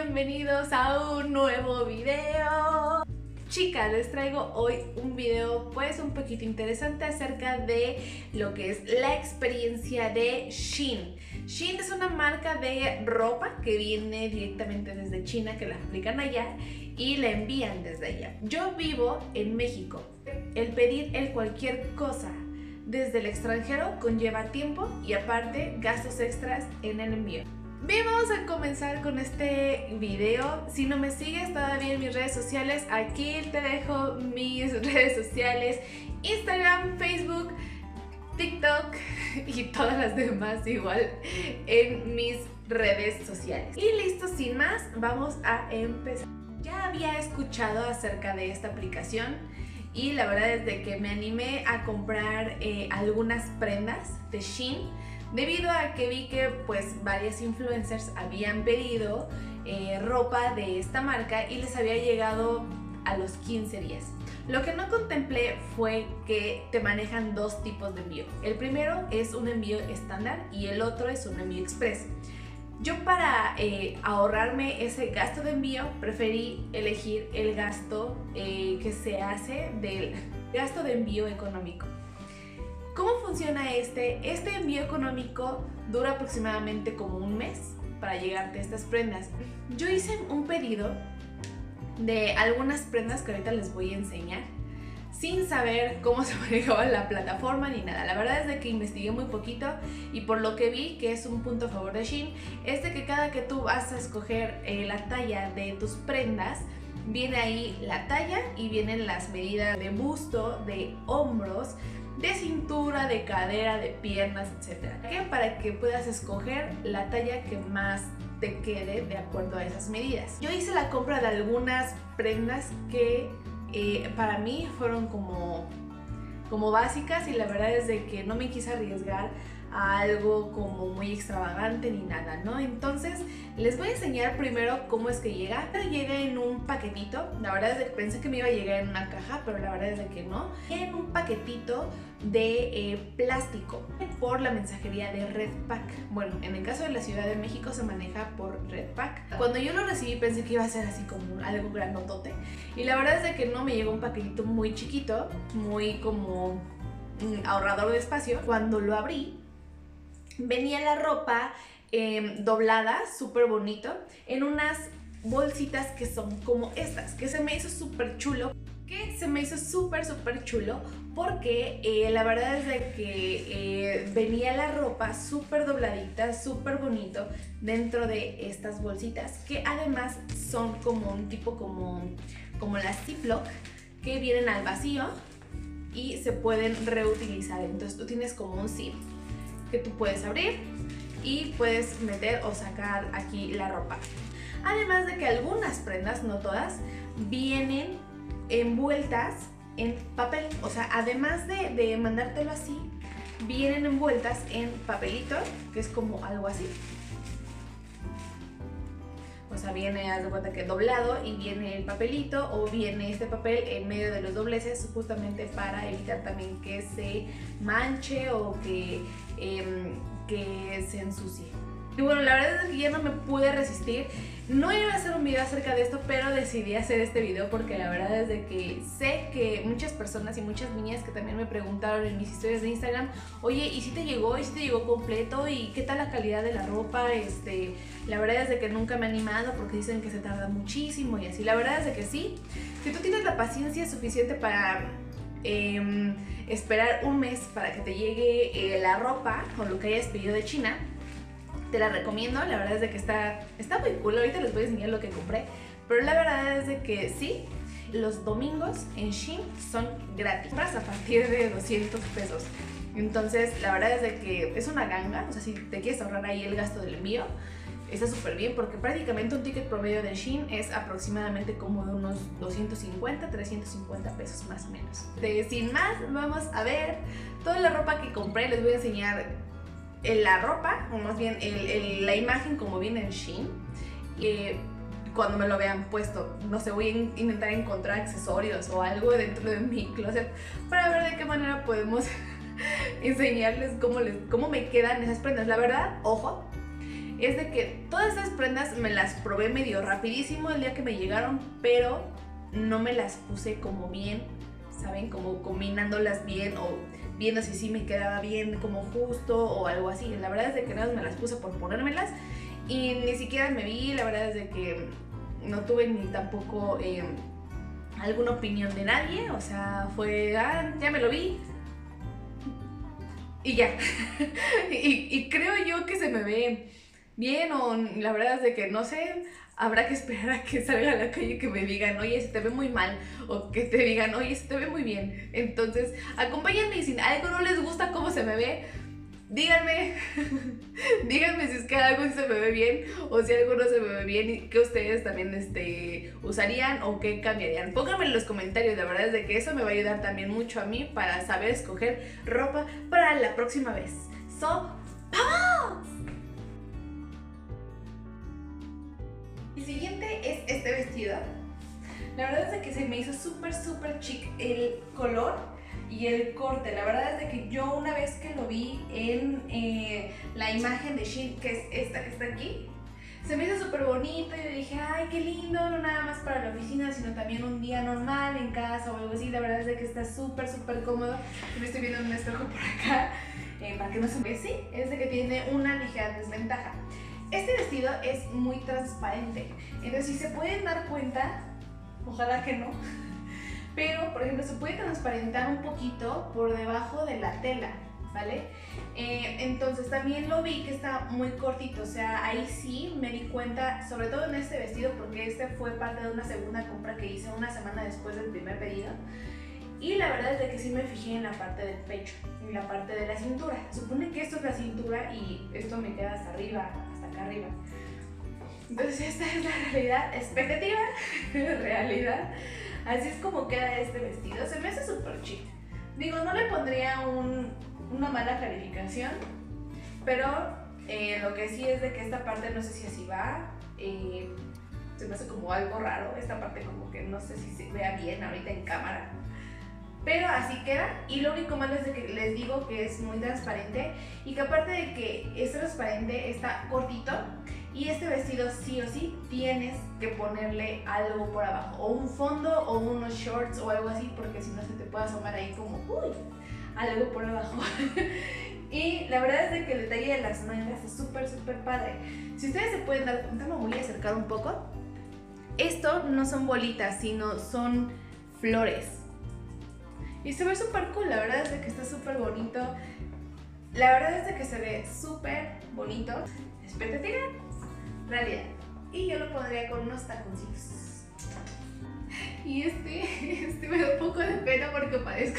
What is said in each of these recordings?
bienvenidos a un nuevo video. Chicas, les traigo hoy un video pues un poquito interesante acerca de lo que es la experiencia de Shein. Shein es una marca de ropa que viene directamente desde China, que la fabrican allá y la envían desde allá. Yo vivo en México. El pedir cualquier cosa desde el extranjero conlleva tiempo y aparte gastos extras en el envío. Bien, vamos a comenzar con este video. Si no me sigues todavía en mis redes sociales, aquí te dejo mis redes sociales: Instagram, Facebook, TikTok y todas las demás igual en mis redes sociales. Y listo, sin más, vamos a empezar. Ya había escuchado acerca de esta aplicación y la verdad es de que me animé a comprar algunas prendas de Shein, debido a que vi que pues varias influencers habían pedido ropa de esta marca y les había llegado a los 15 días. Lo que no contemplé fue que te manejan dos tipos de envío. El primero es un envío estándar y el otro es un envío express. Yo, para ahorrarme ese gasto de envío, preferí elegir el gasto que se hace del gasto de envío económico. ¿Cómo funciona este? Este envío económico dura aproximadamente como un mes para llegarte estas prendas. Yo hice un pedido de algunas prendas que ahorita les voy a enseñar, sin saber cómo se manejaba la plataforma ni nada. La verdad es de que investigué muy poquito y por lo que vi, que es un punto a favor de Shein, es de que cada que tú vas a escoger la talla de tus prendas, viene ahí la talla y vienen las medidas de busto, de hombros, de cintura, de cadera, de piernas, etc. Para que puedas escoger la talla que más te quede de acuerdo a esas medidas. Yo hice la compra de algunas prendas que para mí fueron como básicas, y la verdad es de que no me quise arriesgar a algo como muy extravagante ni nada, ¿no? Entonces les voy a enseñar primero cómo es que llega. Llega en un paquetito. La verdad es de que pensé que me iba a llegar en una caja, pero la verdad es de que no. En un paquetito de plástico por la mensajería de Redpack. Bueno, en el caso de la Ciudad de México se maneja por Redpack. Cuando yo lo recibí pensé que iba a ser así como algo grandotote, y la verdad es de que no, me llegó un paquetito muy chiquito, muy como ahorrador de espacio. Cuando lo abrí, venía la ropa doblada, súper bonito, en unas bolsitas que son como estas, que se me hizo súper chulo. Porque la verdad es de que venía la ropa súper dobladita, súper bonito dentro de estas bolsitas, que además son como un tipo como las Ziploc, que vienen al vacío y se pueden reutilizar. Entonces tú tienes como un zip que tú puedes abrir y puedes meter o sacar aquí la ropa. Además de que algunas prendas, no todas, vienen envueltas en papel. O sea, además de mandártelo así, vienen envueltas en papelito, que es como algo así. O sea, viene, haz de cuenta que doblado, y viene el papelito, o viene este papel en medio de los dobleces, justamente para evitar también que se manche o que se ensucie. Y bueno, la verdad es que ya no me pude resistir. No iba a hacer un video acerca de esto, pero decidí hacer este video porque la verdad es de que sé que muchas personas y muchas niñas que también me preguntaron en mis historias de Instagram: oye, ¿y si te llegó? ¿Y si te llegó completo? ¿Y qué tal la calidad de la ropa? La verdad es de que nunca me he animado porque dicen que se tarda muchísimo y así. La verdad es de que sí. Si tú tienes la paciencia suficiente para esperar un mes para que te llegue la ropa con lo que hayas pedido de China, te la recomiendo. La verdad es de que está muy cool. Ahorita les voy a enseñar lo que compré, pero la verdad es de que sí, los domingos en Shein son gratis, compras a partir de 200 pesos. Entonces la verdad es de que es una ganga. O sea, si te quieres ahorrar ahí el gasto del envío, está súper bien, porque prácticamente un ticket promedio de Shein es aproximadamente como de unos 250, 350 pesos más o menos. Sin más, vamos a ver toda la ropa que compré. Les voy a enseñar la ropa, o más bien la imagen como viene en Shein. Cuando me lo vean puesto, no sé, voy a intentar encontrar accesorios o algo dentro de mi closet para ver de qué manera podemos enseñarles cómo me quedan esas prendas. La verdad, ojo, es de que todas estas prendas me las probé medio rapidísimo el día que me llegaron, pero no me las puse como bien, ¿saben? Como combinándolas bien o viendo si sí me quedaba bien como justo o algo así. La verdad es de que nada más me las puse por ponérmelas y ni siquiera me vi. La verdad es de que no tuve ni tampoco alguna opinión de nadie. O sea, fue, ya me lo vi y ya. y creo yo que se me ve bien, o la verdad es de que no sé. Habrá que esperar a que salga a la calle que me digan, oye, se te ve muy mal, o que te digan, oye, se te ve muy bien. Entonces, acompáñenme y si algo no les gusta cómo se me ve, díganme, díganme si es que algo se me ve bien o si algo no se me ve bien y que ustedes también usarían o qué cambiarían. Pónganme en los comentarios, la verdad es de que eso me va a ayudar también mucho a mí para saber escoger ropa para la próxima vez. ¡Vamos! El siguiente es este vestido. La verdad es de que se me hizo súper chic el color y el corte. La verdad es de que yo una vez que lo vi en la imagen de Shein, que es esta que está aquí, se me hizo súper bonito y yo dije, ay, qué lindo, no nada más para la oficina, sino también un día normal en casa o algo así. La verdad es de que está súper cómodo. Yo me estoy viendo en un espejo por acá para que no se me... Sí, es de que tiene una ligera desventaja. Este vestido es muy transparente, entonces si se pueden dar cuenta, ojalá que no, pero por ejemplo se puede transparentar un poquito por debajo de la tela, ¿vale? Entonces también lo vi que está muy cortito, o sea, ahí sí me di cuenta, sobre todo en este vestido, porque este fue parte de una segunda compra que hice una semana después del primer pedido. Y la verdad es de que sí me fijé en la parte del pecho y la parte de la cintura. Supone que esto es la cintura y esto me queda hasta arriba, hasta acá arriba. Entonces esta es la realidad, expectativa, realidad. Así es como queda este vestido. Se me hace súper chic. Digo, no le pondría una mala calificación, pero lo que sí es de que esta parte no sé si así va. Se me hace como algo raro. Esta parte como que no sé si se vea bien ahorita en cámara. Pero así queda, y lo único malo es de que les digo que es muy transparente y que aparte de que es transparente está cortito y este vestido sí o sí tienes que ponerle algo por abajo, o un fondo o unos shorts o algo así, porque si no se te puede asomar ahí como algo por abajo. Y la verdad es de que el detalle de las mangas es súper padre. Si ustedes se pueden dar cuenta, me voy a acercar un poco. Esto no son bolitas, sino son flores. Y se ve súper cool, la verdad es de que está súper bonito. La verdad es de que se ve súper bonito. Expectativa, realidad. Y yo lo pondría con unos taconcitos. Y este me da un poco de pena porque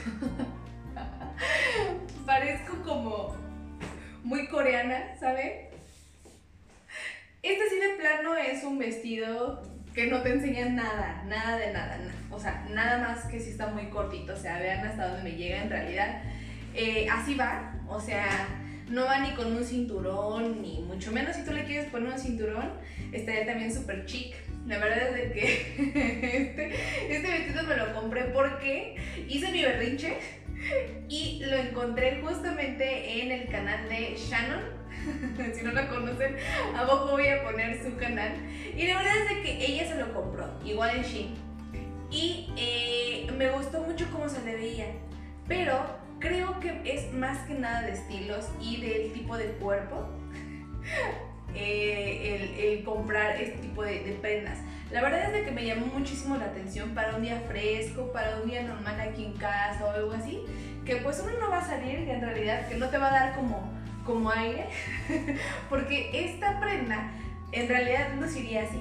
parezco como muy coreana, ¿saben? Este sí de plano es un vestido que no te enseña nada de nada. O sea, nada más que si está muy cortito, o sea, vean hasta dónde me llega en realidad. Así va, o sea, no va ni con un cinturón, ni mucho menos si tú le quieres poner un cinturón, estaría también súper chic. La verdad es de que este vestido me lo compré porque hice mi berrinche y lo encontré justamente en el canal de Shannon. Si no la conocen, abajo voy a poner su canal. Y la verdad es de que ella se lo compró, igual en Shein. Y me gustó mucho cómo se le veía. Pero creo que es más que nada de estilos y del tipo de cuerpo el comprar este tipo de prendas. La verdad es de que me llamó muchísimo la atención para un día fresco, para un día normal aquí en casa o algo así. Que pues uno no va a salir, que en realidad que no te va a dar como aire, porque esta prenda en realidad luciría así.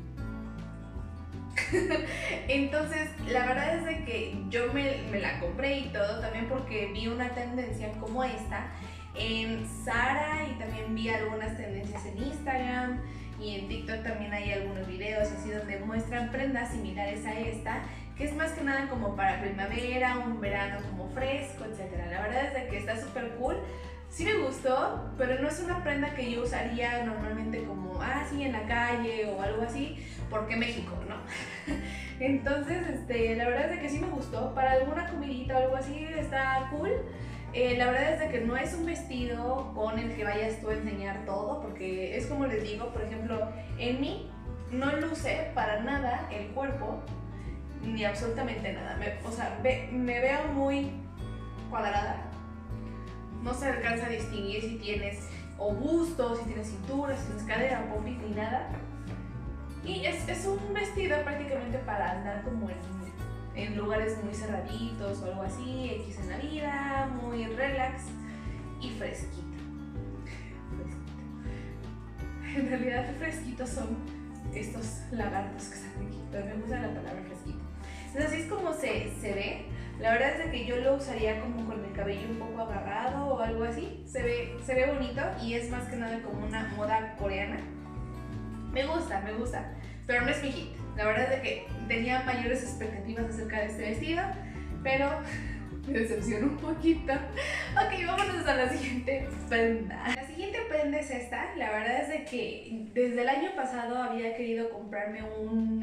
Entonces la verdad es de que yo me la compré y todo, también porque vi una tendencia como esta en Zara y también vi algunas tendencias en Instagram y en TikTok también hay algunos videos así donde muestran prendas similares a esta, que es más que nada como para primavera, un verano como fresco, etc. La verdad es de que está súper cool. Sí me gustó, pero no es una prenda que yo usaría normalmente como, así en la calle o algo así, porque México, ¿no? Entonces, la verdad es de que sí me gustó. Para alguna comidita o algo así está cool. La verdad es de que no es un vestido con el que vayas tú a enseñar todo, porque es como les digo, por ejemplo, en mí no luce para nada el cuerpo, ni absolutamente nada. O sea, me veo muy cuadrada. No se alcanza a distinguir si tienes o busto, si tienes cintura, si tienes cadera, pompis, ni nada. Y es un vestido prácticamente para andar como en lugares muy cerraditos o algo así, X en la vida, muy relax y fresquito. En realidad fresquitos son estos lagartos que están aquí, pero me gusta la palabra fresquito. Entonces así es como se ve. La verdad es de que yo lo usaría como con el cabello un poco agarrado o algo así. Se ve bonito y es más que nada como una moda coreana. Me gusta, pero no es mi hit. La verdad es de que tenía mayores expectativas acerca de este vestido, pero me decepcionó un poquito. Ok, vámonos a la siguiente prenda. La siguiente prenda es esta. La verdad es de que desde el año pasado había querido comprarme un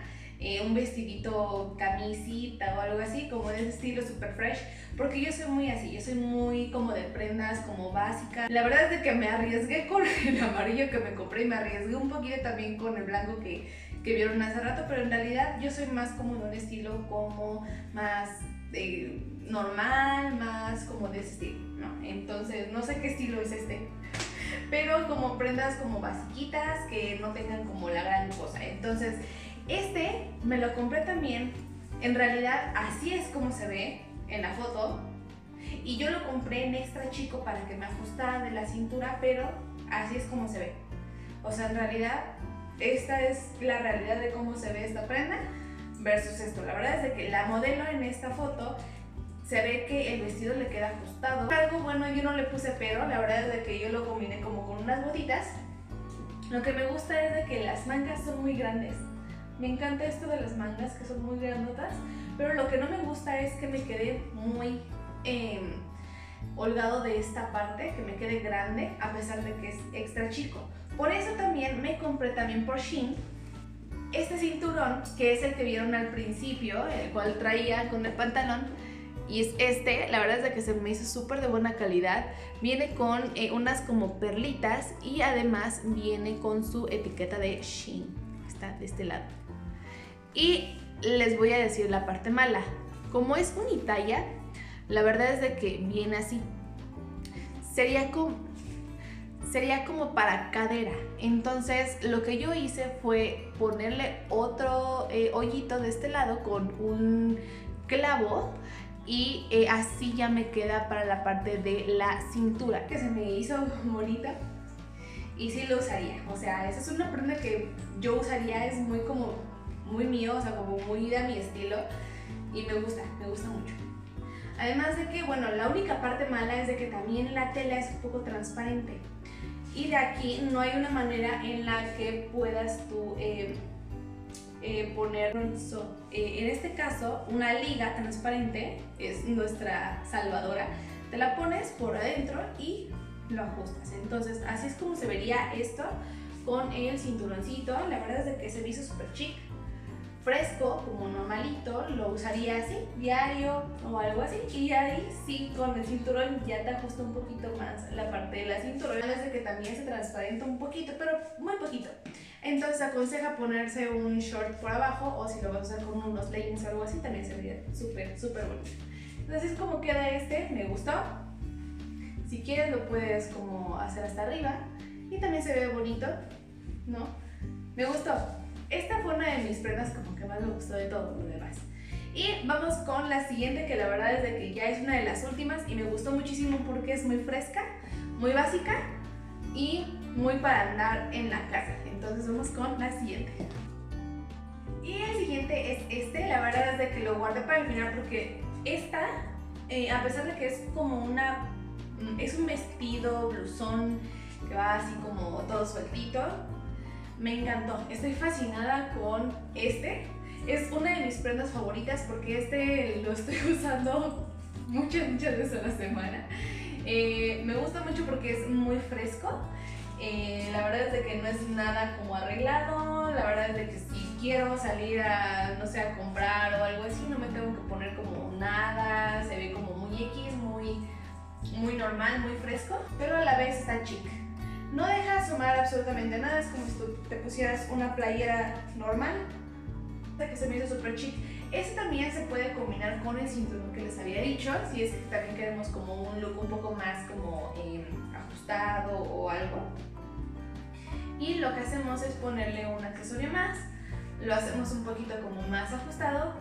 vestidito camisita o algo así, como de ese estilo super fresh, porque yo soy muy así, yo soy muy como de prendas como básicas. La verdad es de que me arriesgué con el amarillo que me compré y me arriesgué un poquito también con el blanco que vieron hace rato, pero en realidad yo soy más como de un estilo como más normal, más como de ese estilo, ¿no? Entonces no sé qué estilo es este, pero como prendas como basiquitas que no tengan como la gran cosa. Entonces este me lo compré también, en realidad así es como se ve en la foto, y yo lo compré en extra chico para que me ajustara de la cintura, pero así es como se ve. O sea, en realidad esta es la realidad de cómo se ve esta prenda versus esto. La verdad es de que la modelo en esta foto se ve que el vestido le queda ajustado. Algo bueno, yo no le puse pero, la verdad es de que yo lo combiné como con unas botitas. Lo que me gusta es de que las mangas son muy grandes. Me encanta esto de las mangas, que son muy grandotas, pero lo que no me gusta es que me quede muy holgado de esta parte, que me quede grande, a pesar de que es extra chico. Por eso también me compré también por Shein este cinturón, que es el que vieron al principio, el cual traía con el pantalón. Y es este, la verdad es de que se me hizo súper de buena calidad. Viene con unas como perlitas y además viene con su etiqueta de Shein. Está de este lado. Y les voy a decir la parte mala. Como es unitalla, la verdad es de que viene así. Sería como para cadera. Entonces lo que yo hice fue ponerle otro hoyito de este lado con un clavo, y así ya me queda para la parte de la cintura, que se me hizo bonita y sí lo usaría. O sea, esa es una prenda que yo usaría, es muy mío, o sea, como muy de mi estilo, y me gusta mucho. Además de que, bueno, la única parte mala es de que también la tela es un poco transparente, y de aquí no hay una manera en la que puedas tú poner en este caso una liga transparente, es nuestra salvadora. Te la pones por adentro y lo ajustas. Entonces así es como se vería esto con el cinturoncito. La verdad es de que se me hizo súper chic, fresco, como normalito. Lo usaría así, diario o algo así, y ahí sí, con el cinturón ya te ajusta un poquito más la parte de la cintura. La verdad es de que también se transparenta un poquito, pero muy poquito. Entonces aconseja ponerse un short por abajo, o si lo vas a usar con unos leggings o algo así, también se vería súper bonito. Entonces, como queda este, me gustó. Si quieres lo puedes como hacer hasta arriba y también se ve bonito, ¿no? Me gustó. Esta fue una de mis prendas como que más me gustó de todo lo demás. Y vamos con la siguiente, que la verdad es de que ya es una de las últimas y me gustó muchísimo porque es muy fresca, muy básica y muy para andar en la casa. Entonces vamos con la siguiente. Y el siguiente es este. La verdad es de que lo guardé para el final porque esta, a pesar de que es como es un vestido, blusón, que va así como todo sueltito, me encantó. Estoy fascinada con este. Es una de mis prendas favoritas porque este lo estoy usando muchas veces a la semana. Me gusta mucho porque es muy fresco. La verdad es de que no es nada como arreglado. La verdad es de que si quiero salir a, no sé, a comprar o algo así, no me tengo que poner como nada. Se ve como muy X, muy normal, muy fresco, pero a la vez está chic. No deja asomar absolutamente nada, es como si tú te pusieras una playera normal, que se me hizo súper chic. Este también se puede combinar con el cinturón que les había dicho, si es que también queremos como un look un poco más como ajustado o algo. Y lo que hacemos es ponerle un accesorio más, lo hacemos un poquito como más ajustado.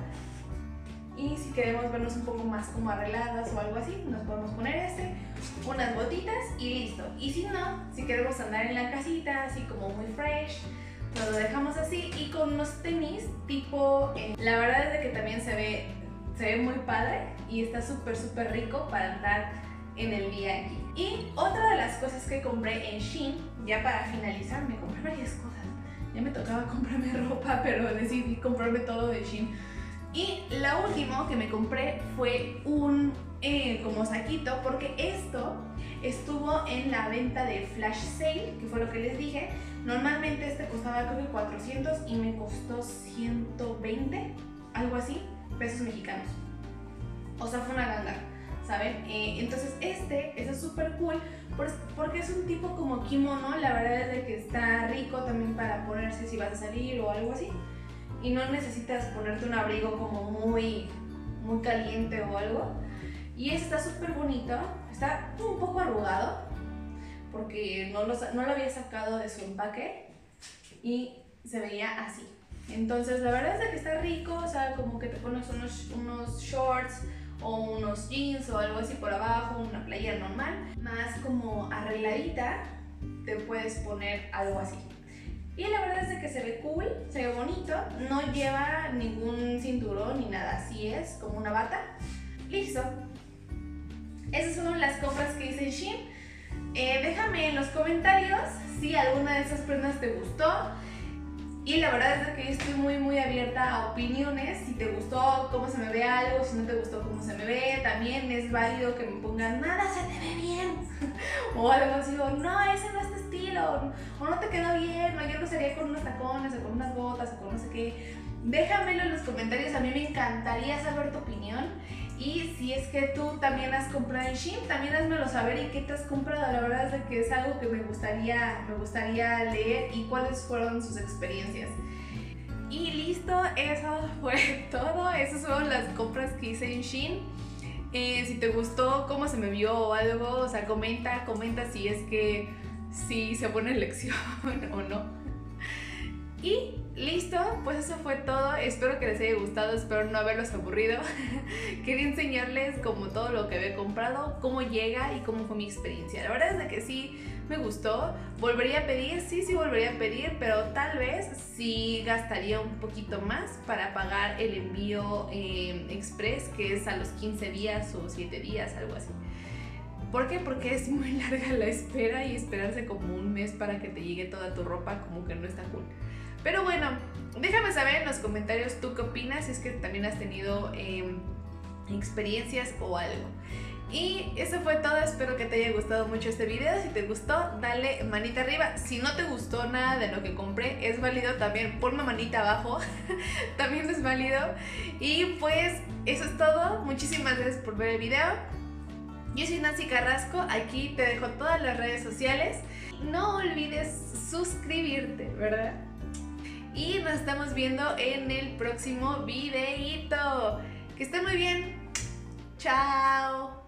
Y si queremos vernos un poco más como arregladas o algo así, nos podemos poner unas botitas y listo. Y si no, si queremos andar en la casita así como muy fresh, nos lo dejamos así y con unos tenis tipo, la verdad es de que también se ve muy padre y está súper rico para andar en el día aquí. Y otra de las cosas que compré en Shein, ya para finalizar, me compré varias cosas. Ya me tocaba comprarme ropa, pero decidí comprarme todo de Shein. Y lo último que me compré fue un como saquito, porque esto estuvo en la venta de Flash Sale, que fue lo que les dije. Normalmente este costaba creo que 400 y me costó 120, algo así, pesos mexicanos. O sea, fue una ganga, ¿saben? Entonces este es súper cool porque es un tipo como kimono. La verdad es de que está rico también para ponerse si vas a salir o algo así. Y no necesitas ponerte un abrigo como muy caliente o algo. Y este está súper bonito, está un poco arrugado porque no lo había sacado de su empaque y se veía así. Entonces la verdad es que está rico, o sea, como que te pones unos shorts o unos jeans o algo así por abajo, una playera normal, más como arregladita, te puedes poner algo así. Y la verdad es de que se ve cool, se ve bonito, no lleva ningún cinturón ni nada, así es, como una bata. Listo. Esas son las compras que hice en Shein. Déjame en los comentarios si alguna de esas prendas te gustó. Y la verdad es de que yo estoy muy abierta a opiniones. Si te gustó cómo se me ve algo, si no te gustó cómo se me ve, también es válido que me pongan nada se te ve bien. O algo así, o no, ese no es tu estilo, o no te quedó bien, o yo lo usaría con unos tacones, o con unas botas, o con no sé qué. Déjamelo en los comentarios, a mí me encantaría saber tu opinión. Y si es que tú también has comprado en Shein, también házmelo saber y qué te has comprado. La verdad es de que es algo que me gustaría leer y cuáles fueron sus experiencias. Y listo, eso fue todo. Esas fueron las compras que hice en Shein. Si te gustó cómo se me vio o algo, o sea, comenta si es que sí se pone lección o no. Y listo, pues eso fue todo. Espero que les haya gustado, espero no haberlos aburrido. Quería enseñarles como todo lo que había comprado, cómo llega y cómo fue mi experiencia. La verdad es de que sí me gustó. ¿Volvería a pedir? Sí volvería a pedir, pero tal vez sí gastaría un poquito más para pagar el envío express, que es a los 15 días o 7 días, algo así. ¿Por qué? Porque es muy larga la espera y esperarse como un mes para que te llegue toda tu ropa como que no está cool. Pero bueno, déjame saber en los comentarios tú qué opinas, si es que también has tenido experiencias o algo. Y eso fue todo, espero que te haya gustado mucho este video. Si te gustó, dale manita arriba. Si no te gustó nada de lo que compré, es válido también, ponme manita abajo, también es válido. Y pues eso es todo, muchísimas gracias por ver el video. Yo soy Nancy Carrasco, aquí te dejo todas las redes sociales. No olvides suscribirte, ¿verdad? Y nos estamos viendo en el próximo videito. Que estén muy bien. Chao.